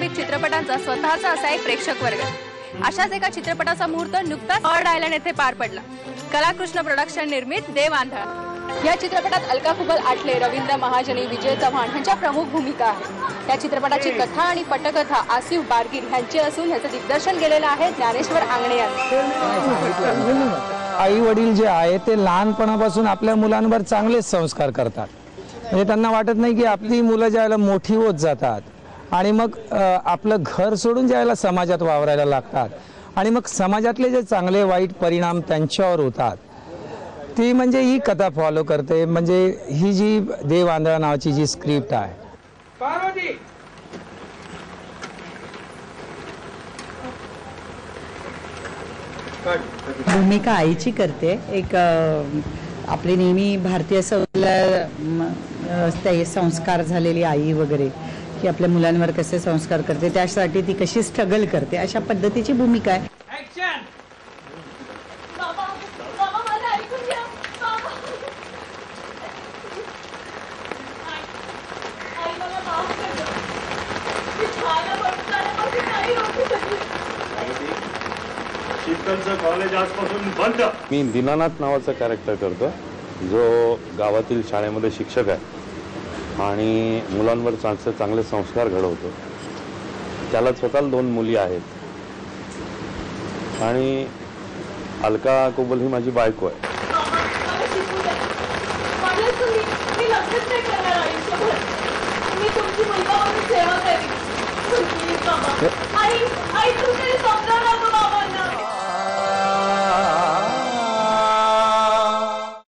निर्मित चित्रपटांचा स्वतःचा असा एक प्रेक्षक वर्ग. अशाच एका चित्रपटाचा मुहूर्त नुकताच बर्ड आयलंड येथे पार पडला. कलाकृष्ण प्रोडक्शन निर्मित देव आंधळा या चित्रपटात अलका कुबल आटले, रवींद्र महाजनी, विजय चव्हाण यांच्या प्रमुख भूमिका आहेत. या चित्रपटाची कथा आणि पटकथा आसिफ बारगीर यांची असून याचं दिग्दर्शन केलेलं आहे ज्ञानेश्वर आंगणे यांनी. आई वडील जे आहे ते लहानपणापासून आपल्या मुलांवर चांगलेच संस्कार करतात. म्हणजे त्यांना वाटत नाही की आपली मुलं ज्यावेळेला मोठी होत जातात आणि मग आपलं घर सोडून ज्यावेळेला समाजात वावरायला लागतात आणि मग समाजातले जे चांगले वाईट परिणाम त्यांच्यावर होतात, ती म्हणजे ही कथा फॉलो करते. म्हणजे ही जी देव आंधळा नावाची जी स्क्रिप्ट आहे. भूमिका आईची करते. एक आपली नेहमी भारतीय संस्कार झालेली आई वगैरे की आपल्या मुलांवर कसे संस्कार करते, त्यासाठी ती कशी स्ट्रगल करते, अशा पद्धतीची भूमिका आहे. कॉलेज आजपासून बंद. मी दीनानाथ नावाचा कॅरेक्टर करतो, जो गावातील शाळेमध्ये शिक्षक आहे आणि मुलांवर चांगले संस्कार घडवतो. त्याला स्वतःला 2 मुली आहेत आणि अलका कुबल ही माझी बायको आहे.